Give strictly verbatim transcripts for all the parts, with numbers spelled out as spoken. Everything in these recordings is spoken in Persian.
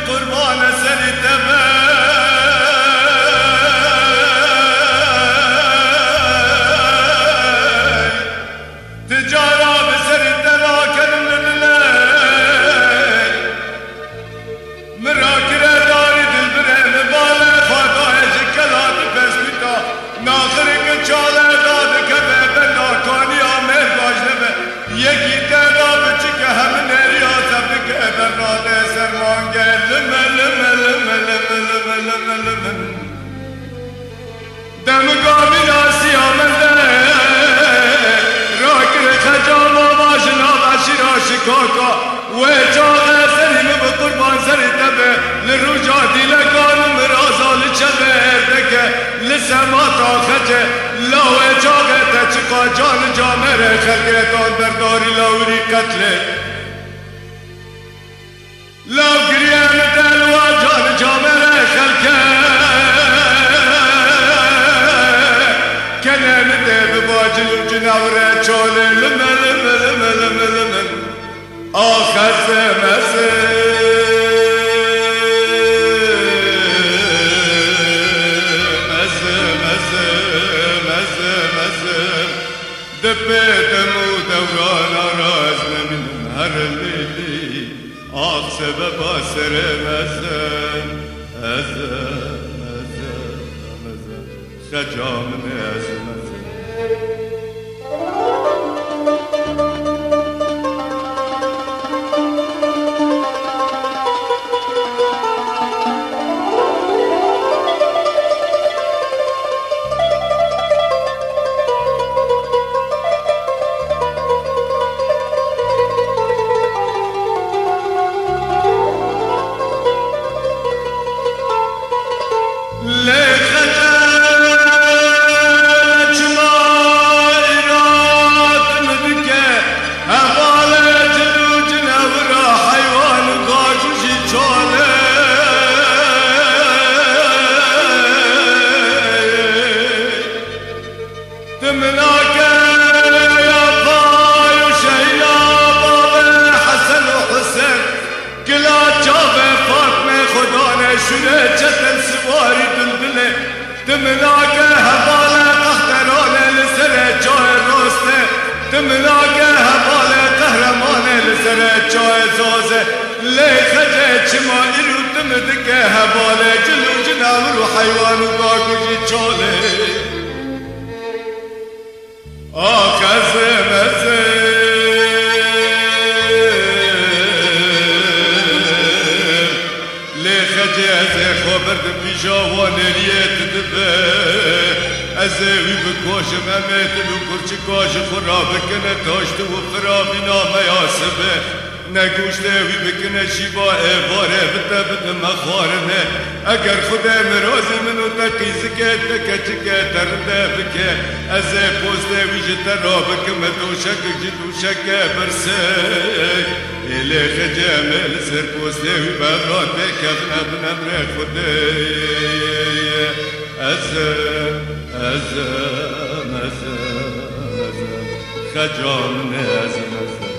بقربان سري تبا تجارة بسري تبا كن الليل مراكرة داري دلبره مبالة خطايا جكلات بسبتا ناخرك چاله داد كبه بنا كاني آمر باجنبه يكي تدا بچك هم نريا سبك برناده سرمان گل لمل لمل لمل لمل لمل لمل دمگامی ناسی آمده راکر خجاما باشنا بشیرا شکاکا و چاقه سریم بقربان سری تبه لروجا دیلگان مرازال چبه اردکه لسماتا خجه لاوه چاقه تچقا جان جامره خلقه تان برداری لاوری قتله لاو گریه دلوا جان جامره خلقه کنه ده بباجل جناوره چاله لمل لمل لمل لمل لمل آخر سمسه مزه مزه مزه مزه دبه دمو دوران آراز من هر لیلی آخ سبب آسر مزه مزه مزه مزه خجام مزه مزه شنه چتن سواری دلدله دمناکه هباله قهرمانه لسر جای راسته دمناکه هباله قهرمانه لسر جای زازه لیخجه چما ایرو دمدکه هباله جلو جناور و حیوان و گاگوشی چاله آخز مزه از خبر پیشا و نریت دبه از وی بکاشم همه دلو کرچ کاش خورا بکنه تاشت و فرابی نامه یاسبه نگوشته وی بکنه شیبا ایواره بده بده مخارنه اگر خدا مرازی منو تقیز که تکچ که درده بکه از پوسته وی جتر را بکمه دوشک جی دوشک برسه ایلی خجمل سر پوسته وی ببرات بکفن ابنم ره خوده ازم ازم ازم ازم خجام ازم ازم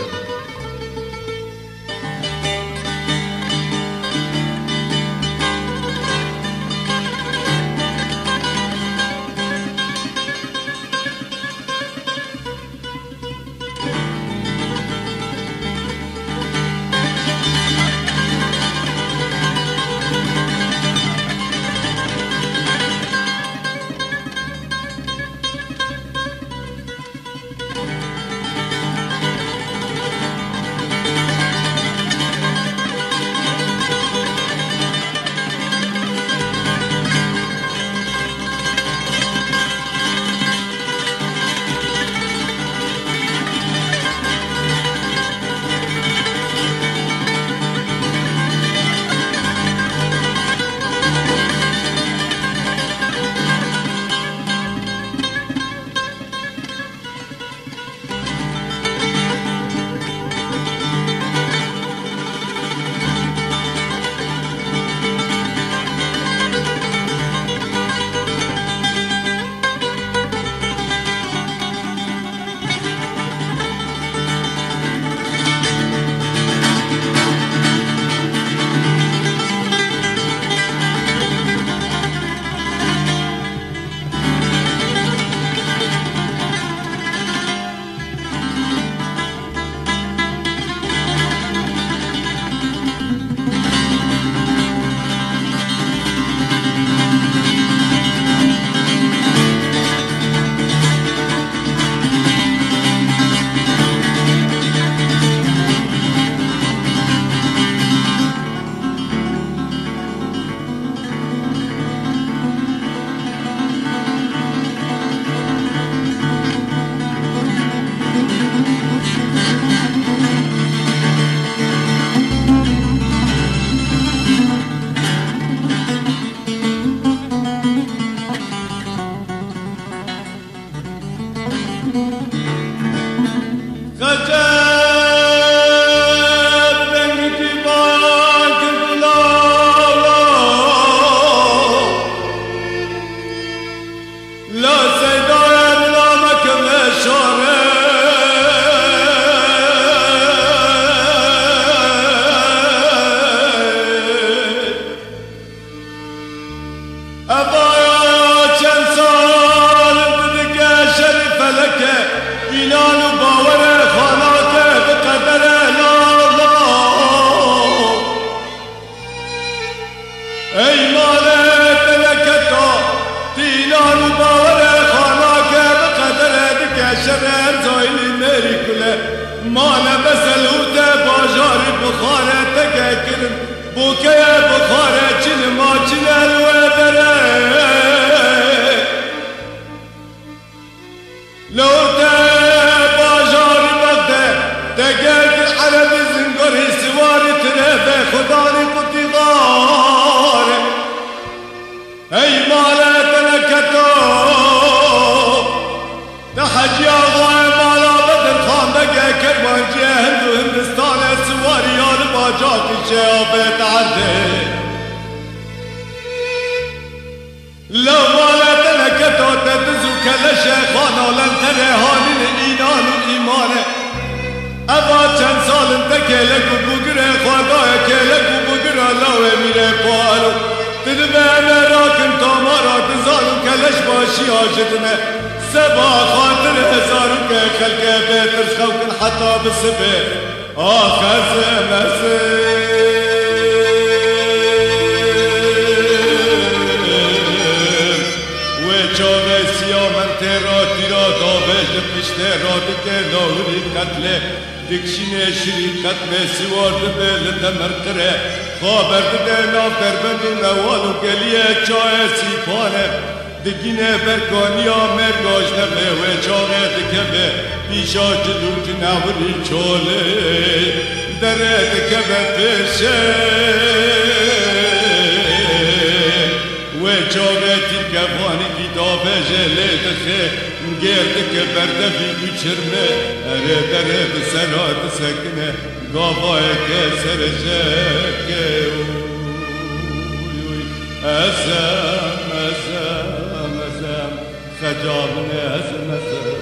كرم بوكيا بخارة چن ما چن الودره لو تا باجار بغده دقاق العرب زنقري سواري تربه خداني قدي غار اي مالا تنكتو تحجي اغوى مالا بدر خان بقى كرمان جهل وهندستان سواري يا الباجات الشيابة تعدي لو مالا تنكتو تدزو كل شيخانا لن تري هاني الإيمان والإيمان أبا چند سال انتكيلك وبقره خواهدائي كيلك وبقره لو اميره بارو تدبه راكن تامارا تزارو كلش باشي آجدنا سبا خاطر هزارو كي خلقه بيترش خوكن حتى بسبه آخر زمسه چاوه سیامن تیرا تیرا داوش پشته را دکه لاغری قتله دکشینه شری قتله سوار دبه لدمر قره خابر دبه نافر بندو نوالو گلیه چای سیپانه دگینه برگانیا مرگاش نبه و چاوه دکه به پیشا جلو جنوری چاله دره دکه به پیشه وجاوتي كفاني كتابة جليت خير نقيرتك بردة في بشرمة أريد أريد سنات سكنة قابايك سرشك أسام أسام أسام خجابنا أسام أسام